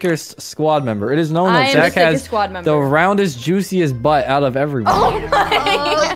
thickest squad member. It is known that I am Zach the thickest has squad member. the roundest, juiciest butt out of everyone. Oh my god.